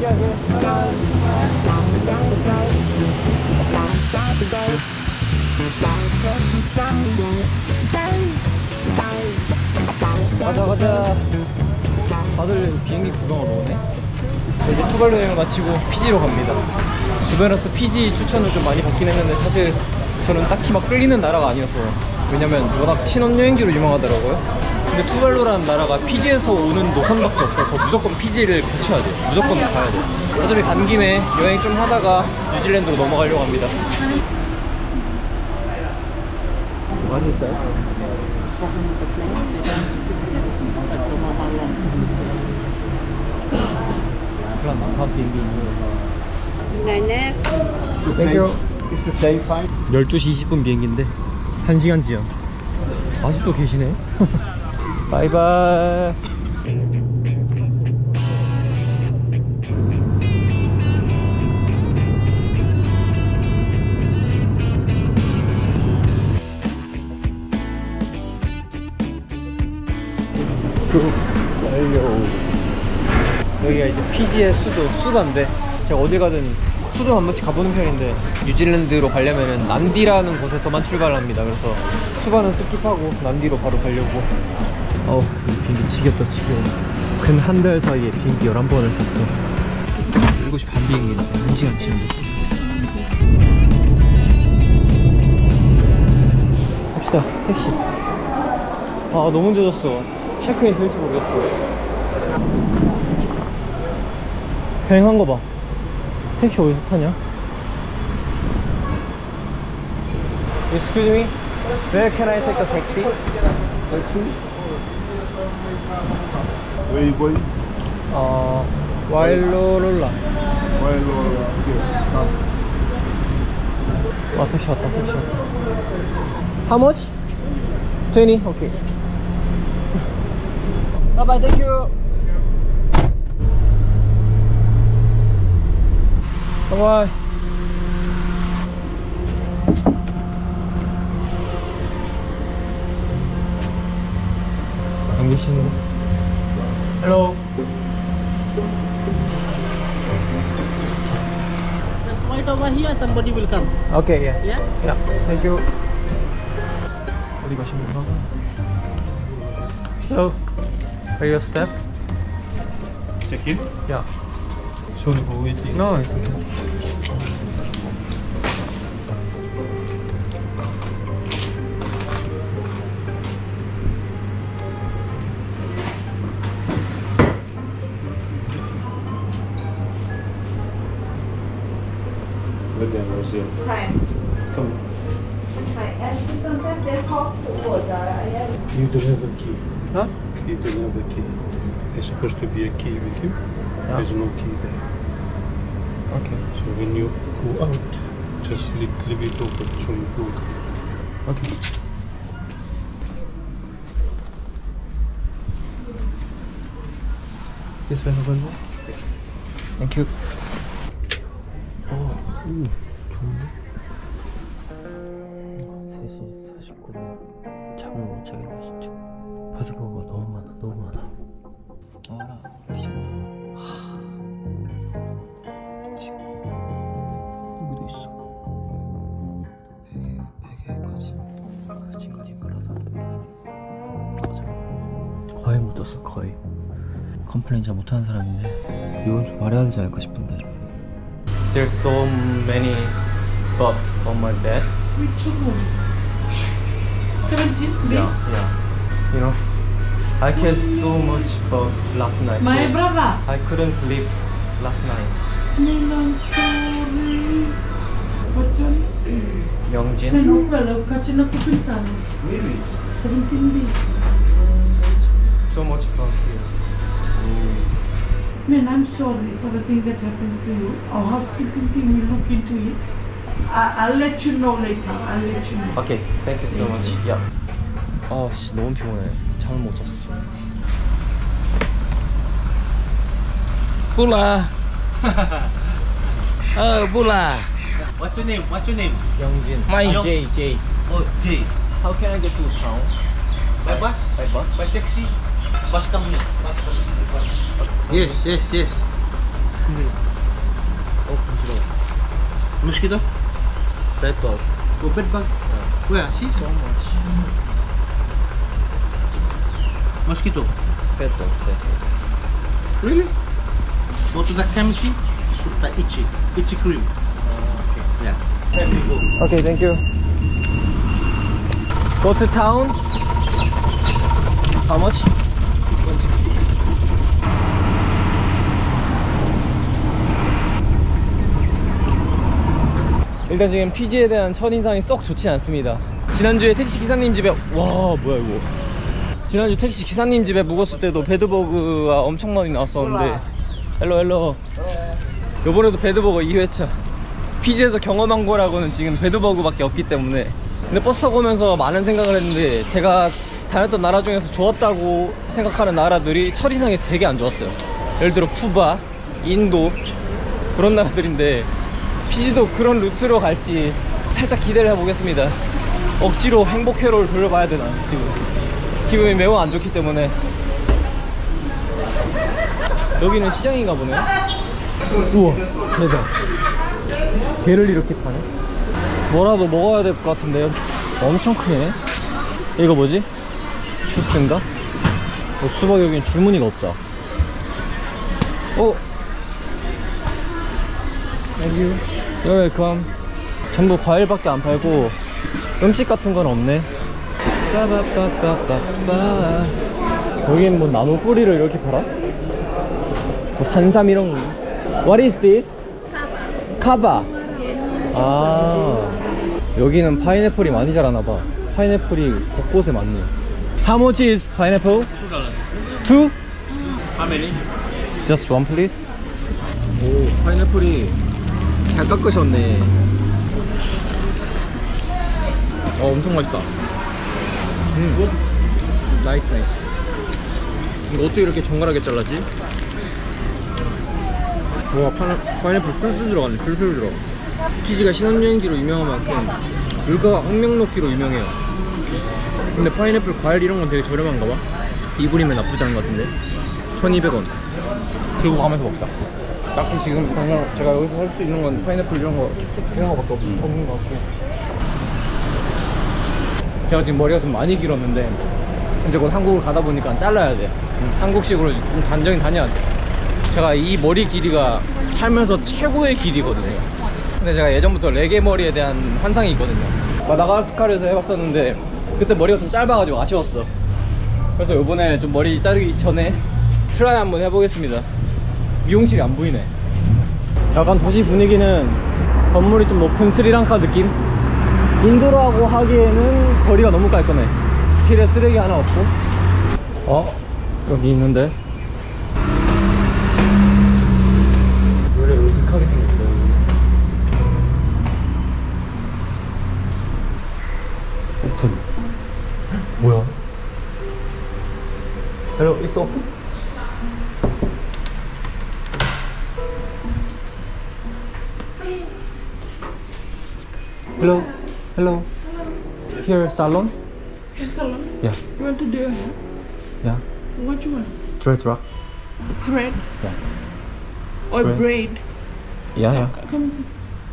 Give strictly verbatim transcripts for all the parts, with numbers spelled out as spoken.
가자 가자. 다들 비행기 구경하러 오네. 이제 투발루 여행을 마치고 피지로 갑니다. 주변에서 피지 추천을 좀 많이 받긴 했는데 사실 저는 딱히 막 끌리는 나라가 아니어서. 왜냐면 워낙 신혼여행지로 유명하더라고요. 근데 투발루라는 나라가 피지에서 오는 노선밖에 없어서 무조건 피지를 거쳐야 돼요. 무조건 가야 돼요. 어차피 간 김에 여행 좀 하다가 뉴질랜드로 넘어가려고 합니다. 많이 있어요? 네네. 열두 시 이십 분 비행기인데 한 시간 지연. 아직도 계시네. 바이바이. 여기가 이제 피지의 수도 수바인데, 제가 어딜 가든 수도 한 번씩 가보는 편인데 뉴질랜드로 가려면은 난디라는 곳에서만 출발합니다. 그래서 수바는 스킵하고 난디로 바로 가려고. 어우, 비행기 지겹다 지겨워. 근 한 달 사이에 비행기 열한 번을 탔어. 일곱 시 반 비행기인데 한 시간 지연됐어. 갑시다. 택시. 아 너무 늦었어. 체크인 될지 모르겠어. 휑한 거 봐. 택시 어디서 타냐? Excuse me? Where can I take a taxi? Taxi? Where you going? 어... 와일로롤라. Wailolola. Okay. 아 택시 왔다. 택시 왔다. How much? twenty? Okay. Bye bye. Thank you. Bye bye. 안 계시네. Hello. Just wait over here, somebody will come. Okay, yeah. Yeah? Yeah. Thank you. 어디 가십니까? Hello. Are you a step? Check in? Yeah. Sorry for waiting. No, it's okay. Let them know, sir. Hi. Come. Hi. Em tôi thích để khó của giờ em. You don't have a key. Huh? You don't have a key. There's supposed to be a key with you. Yeah. There's no key there. Okay. So when you go out, just leave, leave it open so you go. Okay. This way, over there. Thank you. 어, 오, 좋은데? 세 시 사십구 분. 잠을 못 자겠네, 진짜. 파스포가 너무 많아, 너무 많아. 와라, 미쳤다. 하. 지금. 여기도 있어. 베개, 베개까지. 아, 징글징글하다. 꺼져. 거의 못 잤어, 거의. 컴플레인 잘 못하는 사람인데, 이건 좀 말해야 되지 않을까 싶은데. There's so many bugs on my bed. Which room? seventeen? Yeah, yeah. You know, I catch so much bugs last night. My so brother. I couldn't sleep last night. Milan, sorry. What's your name? Youngjin. No, well, catching up with them. Really? seventeen B. So much bug here. Man, I'm sorry for the thing that happened to you. Our housekeeping team will look into it. I, I'll let you know later. I'll let you know. Okay, thank you so much. Yeah. 아, 씨, 너무 피곤해. 잠을 못 잤어. Bula. Oh, Bula. What's your name? What's your name? Youngjin. My J, J. Oh, Jay. How can I get to town? By bus? By bus? By taxi? Bus come here. Bus come here. Yes, yes, yes. 어, 간지러워. Mosquito? Bed bug. Oh, bed bug. Where? See? So much. Mosquito. Bed bug. Bed bug. Really? Go to the chemistry. Put the itchy, itchy cream. Yeah. There we go. Okay, thank you. Go to town. How much? one sixty. 일단 지금 피지에 대한 첫인상이 썩 좋지 않습니다. 지난주에 택시 기사님 집에, 와 뭐야 이거, 지난주 택시 기사님 집에 묵었을 때도 배드버그가 엄청 많이 나왔었는데, 헬로 헬로, 요번에도 배드버거 이 회차. 피지에서 경험한 거라고는 지금 배드버그밖에 없기 때문에. 근데 버스 타고 오면서 많은 생각을 했는데, 제가 다녔던 나라 중에서 좋았다고 생각하는 나라들이 첫인상이 되게 안 좋았어요. 예를 들어 쿠바, 인도, 그런 나라들인데 피지도 그런 루트로 갈지 살짝 기대를 해보겠습니다. 억지로 행복 회로를 돌려봐야 되나. 지금 기분이 매우 안 좋기 때문에. 여기는 시장인가 보네. 우와 대박. 게를 이렇게 파네. 뭐라도 먹어야 될 것 같은데요. 엄청 크네. 이거 뭐지? 주스인가? 어, 수박 여기는 줄무늬가 없다. 어? Thank you. You're welcome. 전부 과일밖에 안 팔고 음식 같은 건 없네. 빠바빠빠빠빠. 여긴 뭐 나무 뿌리를 이렇게 팔아? 뭐 산삼 이런 거. What is this? 카바. 아, 여기는 파인애플이 많이 자라나봐. 파인애플이 곳곳에 많네. How much is pineapple? Two? How many? Just one please. 오, 파인애플이 잘 깎으셨네. 어, 엄청 맛있다. 음, 나이스 나이스. 이거 어떻게 이렇게 정갈하게 잘랐지? 와, 파인, 파인애플 술술 들어가네. 술술 들어가. 피지가 신혼여행지로 유명한 만큼 물가가 엉명 높기로 유명해요. 근데 파인애플 과일 이런 건 되게 저렴한가 봐. 이 불이면 나쁘지 않은 것 같은데. 천이백 원. 들고 가면서 먹자. 딱히 지금 당장 제가 여기서 살 수 있는 건 파인애플 이런 거 이런 거밖에 없, 없는 것 같고. 제가 지금 머리가 좀 많이 길었는데 이제 곧 한국을 가다 보니까 잘라야 돼. 음, 한국식으로 좀 단정히 다녀야 돼. 제가 이 머리 길이가 살면서 최고의 길이거든요. 근데 제가 예전부터 레게 머리에 대한 환상이 있거든요. 마다가스카르에서 해봤었는데 그때 머리가 좀 짧아가지고 아쉬웠어. 그래서 요번에 좀 머리 자르기 전에 트라이 한번 해보겠습니다. 미용실이 안 보이네. 약간 도시 분위기는 건물이 좀 높은 스리랑카 느낌? 인도라고 하기에는 거리가 너무 깔끔해. 길에 쓰레기 하나 없고. 어? 여기 있는데? 왜 이렇게 으슥하게 생겼어 여기. 오픈. 뭐야? Hello, it's open? Hello, hello. Here salon? Hair salon. Yeah, You want to do your hair? yeah. What you want? Dread rock? Thread Yeah. or Thread. braid? Yeah, yeah. Come and see.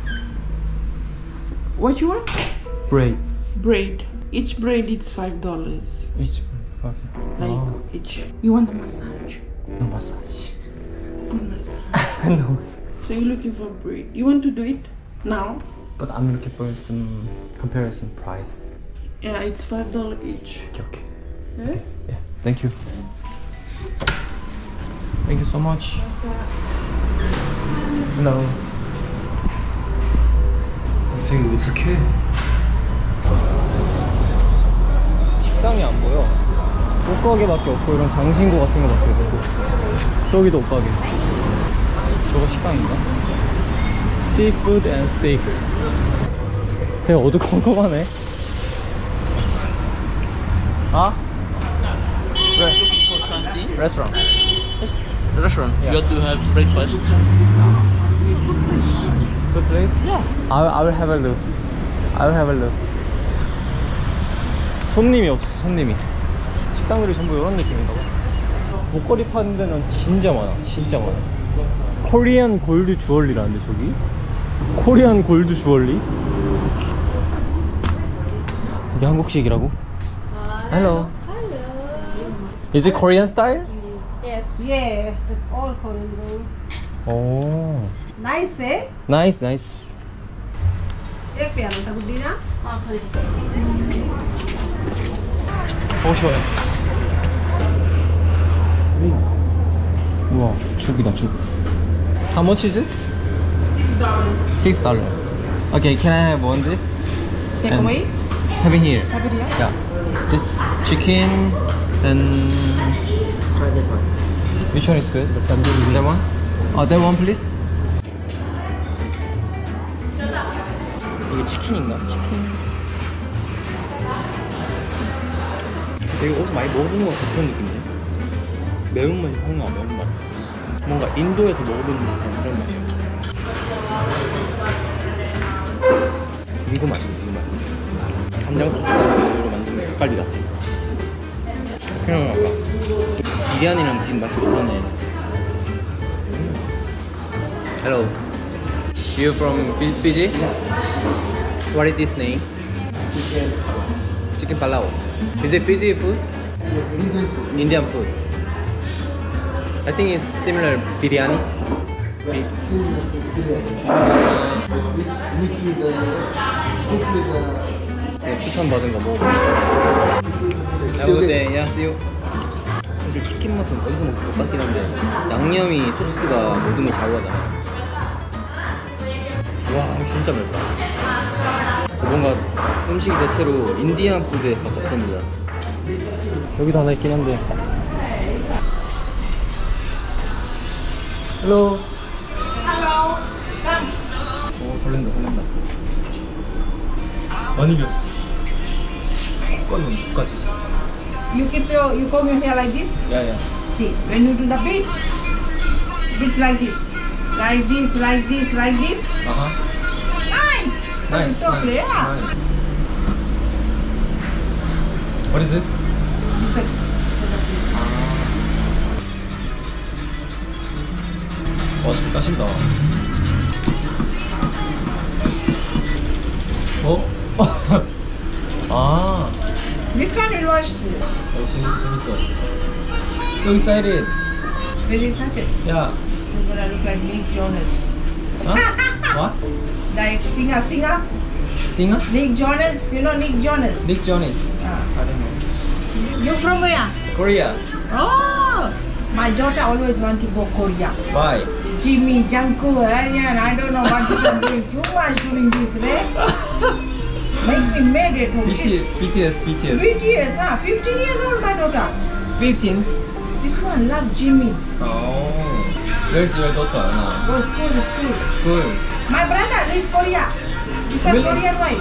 What you want? Braid. Braid. Each braid is five dollars. Each. Like Oh, each. You want a massage? no massage. Good massage. No massage. So you're looking for braid. You want to do it now? But I'm looking for some comparison price. Yeah, it's five dollars each. Okay, okay. Yeah? Yeah, thank you. Thank you so much. Hello. 되게 으슥해. 식당이 안 보여. 옷가게밖에 없고 이런 장신구 같은 거밖에 없고. 저기도 옷가게. 저거 식당인가? Seafood and steak. 되게 어두컴컴하네. 아? 그래. For something? Restaurant. Restaurant. Yeah. You have to have breakfast. Good place? Yeah. I will, I will have a look. I will have a look. 손님이 없어, 손님이. 식당들이 전부 이런 느낌인가 봐. 목걸이 파는 데는 진짜 많아, 진짜 많아. 코리안 골드 주얼리라는데 저기? 코리안 골드 주얼리? 이게 한국식이라고? Hello. Is it Korean style? Yes. Yeah, it's all Korean gold. 오. Nice, eh? Nice, nice. एक प्याला था गुड्डी ना? हाँ खरीद. 어 시원해. 우와 죽이다 죽. How much is it? Six dollars. Six dollar. Okay, can I have one this? Take And away. Have it here. Have it here. Yeah. This chicken and Try that one. which one is good? The tandoori. That one? Oh, that one please. 이게 치킨인가? 치킨. 이거 어디서 많이 먹어본 것 같은 느낌인데? 매운맛이 확 나, 매운맛. 뭔가 인도에서 먹어본 듯한 그런 맛이야. 이거 맛이야, 이거 맛. 간장 소스로 만든 닭갈비 같아. 생각나까. 비리안이랑 비빔 맛이 비슷하네. Hello. You from Fiji? What is this name? Chicken. Chicken palau. Is it Fiji food? Indian food. Indian food. I think it's similar biryani. Similar to biryani. This mixed with the cooked with the. 네, 추천받은 거 먹어봅시다. 네, 안녕하세요. 사실 치킨 맛은 어디서 먹도 똑같긴 한데 양념이 소스가 모듬을 좌우하잖아. 와, 진짜 맵다. 뭔가 음식 자체로 인디안 푸드에 가깝습니다. 여기도 하나 있긴 한데. 헬로. Hello. Come. 오, 설렌다, 설렌다. 많이 비었어. 습관은 끝까지. You keep your, you comb your hair like this. 야야. See, when you do the beats, beats like this, like this, like this, like this. 아하. Nice. Nice. It's so nice, clear. nice. What is it? You said- 와, 잘 따신다. 어? 아. This one will wash. 어, 재밌어, 재밌어. So excited. Very excited. 야. You're gonna look like Nick Jonas. 어? What? Like singer, singer. Singer? Nick Jonas. You know Nick Jonas. Nick Jonas. Ah. I don't know. You from where? Korea. Oh, my daughter always want to go Korea. Why? Jimmy, Jungkook, and I don't know what is doing. Too much doing this, right? Make me mad at home. She's B T S, B T S. B T S, huh? fifteen years old, my daughter. fifteen. This one love Jimmy. Oh. Where's your daughter now? Go school, school. School. My brother live Korea. He's a Really? Korean wife.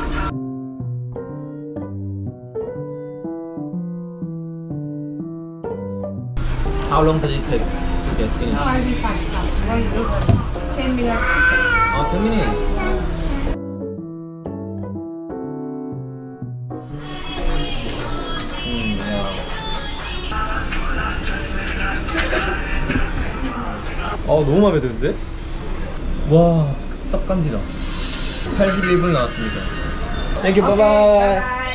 How long does it take to get finished? No, I'll be fast, fast. One minute. Ten minutes. Oh, ten minutes. 음, 야. 어, 너무 마음에 드는데? 와, 싹 간지다. 팔십일 분 나왔습니다. 땡큐, 바이바이.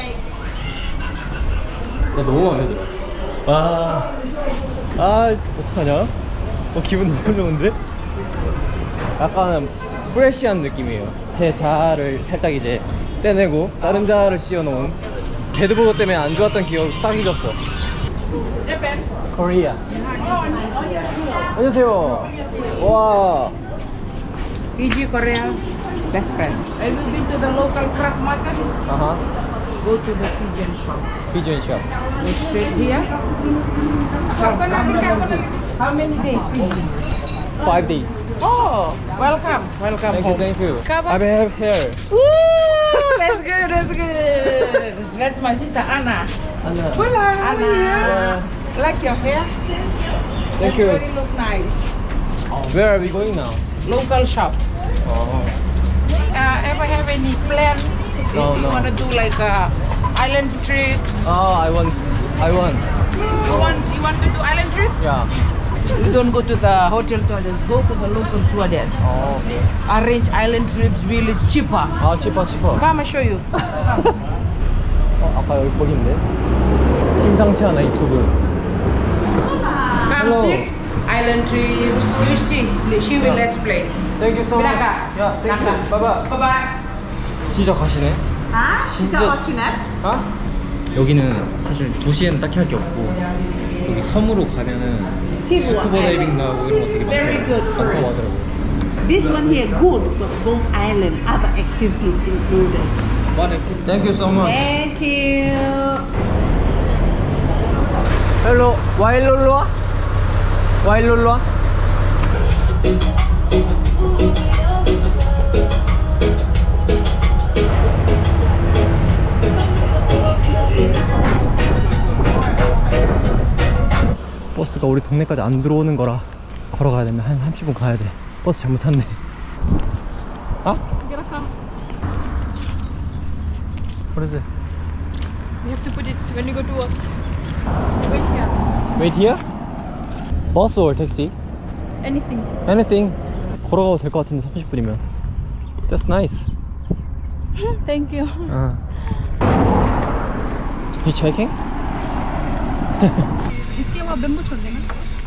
나 너무 마음에 들어. 와. 아, 어떡하냐? 어, 기분 너무 좋은데? 약간 프레시한 느낌이에요. 제 자아를 살짝 이제 떼내고 다른 자아를 씌워놓은 데드버거 때문에 안 좋았던 기억 싹 잊었어. 코리아. 안녕하세요. 와. Fiji, Korea, best friend. Have you been to the local craft market? 아하. Go to the Fijian shop. 피지언 샵. Go straight here. Come, come, come. How many days? Fiji? five days. Oh, welcome, welcome Thank you, home. thank you. Come I on. have hair. Woo! That's good, that's good. That's my sister Anna. Anna. Hola, how Uh, are you? Like your hair? Thank That's you. very look nice. Where are we going now? Local shop. Oh. Uh, ever have any plan? If No, you no. want to do like uh, island trips? Oh, I want. I want. You want you want to do island trips? Yeah. You don't go to the hotel toilets, go to the local toilets. 아, 오케이. Arrange island trips, will it's cheaper. 아, 치파, 치파. Come, I show you. 어, 아까 여기 거긴데. 심상치 않아, 이 부분. Come Hello. sit. Island trips. You see, she will Yeah. explain. Thank you so much. Bilaka. 야, thank you. Bilaka. Bye bye. Bye bye. 진짜 가시네. Ah, 진짜- kita fortunate. 아? 여기는 사실 도시에는 딱히 할 게 없고 저기 섬으로 가면은 스쿠버 다이빙 나오고 이런 거 되게 Very 많다고 good for 많다고 us. 하더라고요. This one here good because both island other activities included. Thank you so much. Thank you. 헬로 와일롤로와? 와일롤로와? 버스가 우리 동네까지 안 들어오는 거라 걸어가야 되면 한 삼십 분 가야 돼. 버스 잘못 탔네. 아? What is it? You have to put it when you go to work. Wait here. Wait here? Bus or taxi? Anything. Anything. 걸어가도 될 것 같은데 삼십 분이면. That's nice. Thank you. 아. Hitchhiking? इसके वहाँ बेम्बू छोड़ देंगे.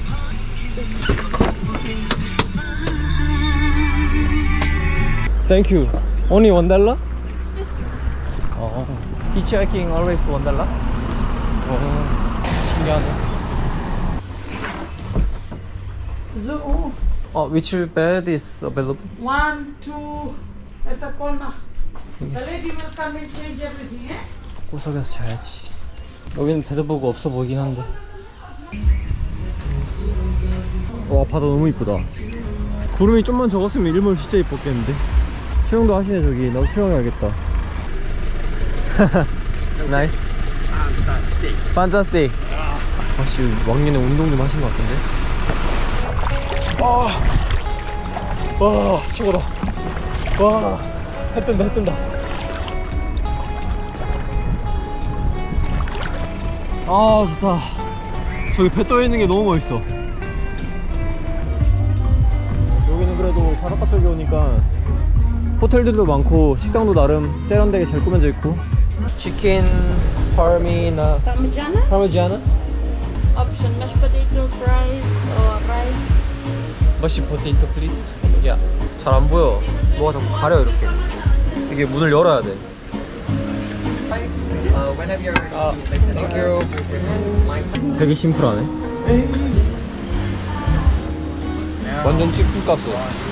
Thank you. Only one dollar? Yes. 어. Hitchhiking always one dollar? 어. 신기하네. So, 어, which bed is available? one, two, at the corner. The lady will come and change everything, eh? 구석에서 자야지. 여기는 배드버그 없어 보이긴 한데. 와, 바다 너무 이쁘다. 구름이 좀만 적었으면 일몰 진짜 이뻤겠는데. 수영도 하시네 저기. 나도 수영해야겠다. 나이스. Fantastic. 판타스틱. 혹시 왕년에 운동 좀 하신 것 같은데? 아, 와, 최고다. 와, 해 뜬다, 해 뜬다. 아, 좋다. 저기 배 떠 있는 게 너무 멋있어. 여기는 그래도 바닷가 쪽에 오니까 호텔들도 많고 식당도 나름 세련되게 잘 꾸며져 있고. 치킨, 파르미나, Parmigiana. 파르미지아나? Option mashed potato, fries or rice. 머시 포테이토 플리즈. 야, 잘 안 보여. 뭐가 자꾸 가려 이렇게. 이게 문을 열어야 돼. 아, 땡큐. 되게 심플하네. 완전 찌뿌가스.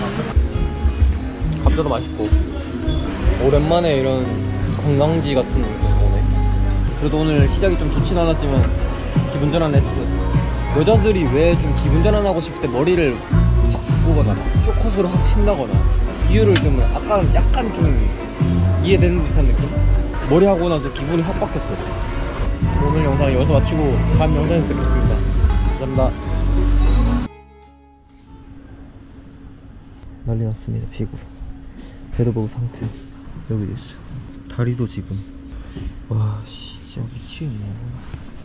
감자도 맛있고. 오랜만에 이런 관광지 같은 거네. 그래도 오늘 시작이 좀 좋진 않았지만 기분 전환했어. 여자들이 왜 좀 기분 전환하고 싶을 때 머리를 확 바꾸거나 쇼컷으로 확 친다거나 이유를 좀 약간 약간 좀 이해되는 듯한 느낌? 머리 하고 나서 기분이 확 바뀌었어. 오늘 영상은 여기서 마치고 다음 영상에서 뵙겠습니다. 감사합니다. 난리 났습니다. 피구 배드버그 상태. 여기 있어. 다리도 지금 와 진짜 미치겠네.